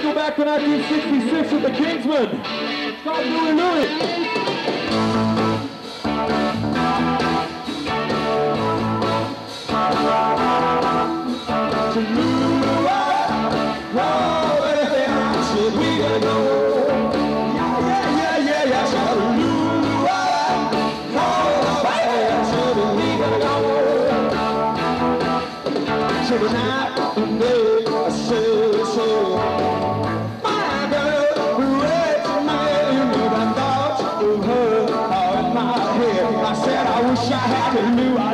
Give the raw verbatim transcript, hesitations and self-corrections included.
Let's go back to nineteen sixty-six with the Kingsmen. It's called Louie Louie. Tonight and day, I say so. My girl, wait a minute, I thought of her all in my head. I said I wish I had a new